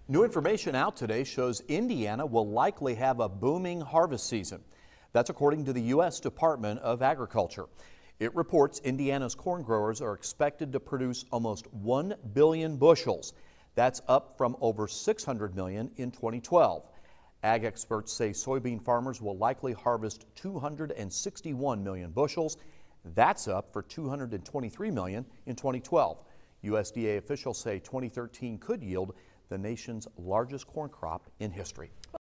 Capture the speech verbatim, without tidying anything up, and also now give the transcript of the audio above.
New information out today shows Indiana will likely have a booming harvest season. That's according to the U S Department of Agriculture. It reports Indiana's corn growers are expected to produce almost one billion bushels. That's up from over six hundred million in twenty twelve. Ag experts say soybean farmers will likely harvest two hundred sixty-one million bushels. That's up for two hundred twenty-three million in twenty twelve. U S D A officials say twenty thirteen could yield the nation's largest corn crop in history.